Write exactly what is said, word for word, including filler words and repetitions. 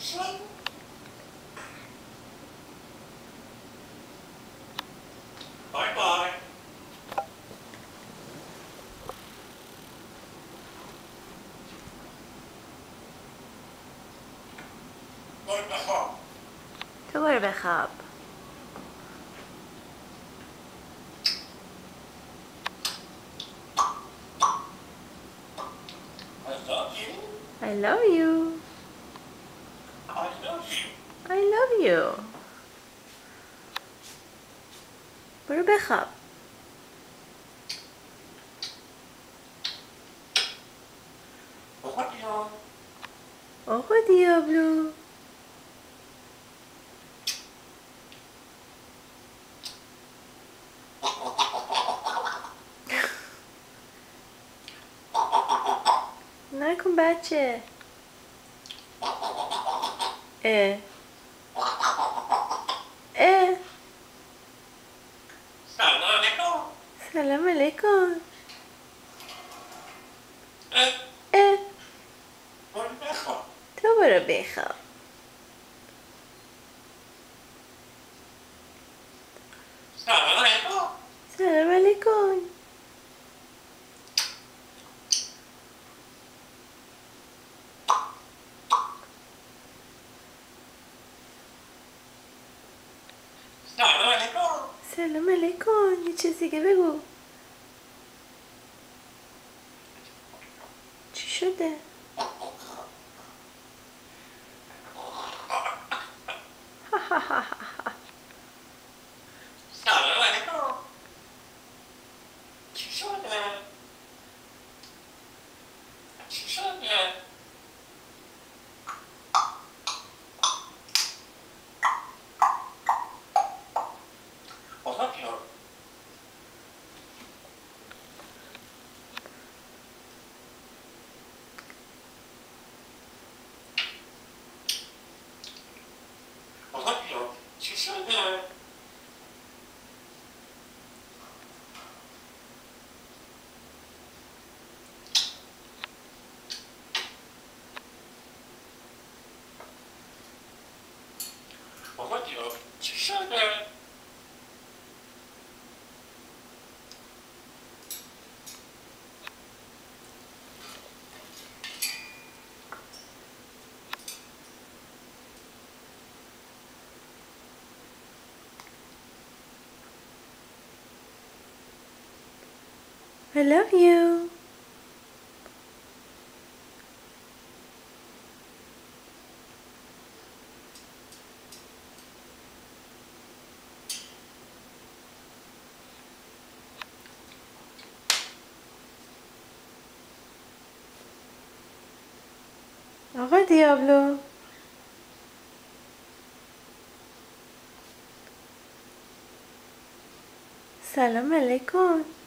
بای بای. برو بخواب. تو برو بخواب. I love you. I love you. I love you. I love you. برو بخواب. آقا بیا. آقا دیابلو. نکن بچه. اه اه سلام علیکم. سلام علیکم. اه. اه برو بخواب. تو برو بخواب. سلام علیکم. سلام علیکم. سلام علیکم. سلام علیکم. یه چیز دیگه بگو. چی شده؟ سلام علیکم. چی شده؟ چی شده؟ آقا بیا. آقا بیا. چی شده؟ آقا بیا. چی شده؟ I love you. آقا دیابلو. سلام علیکم.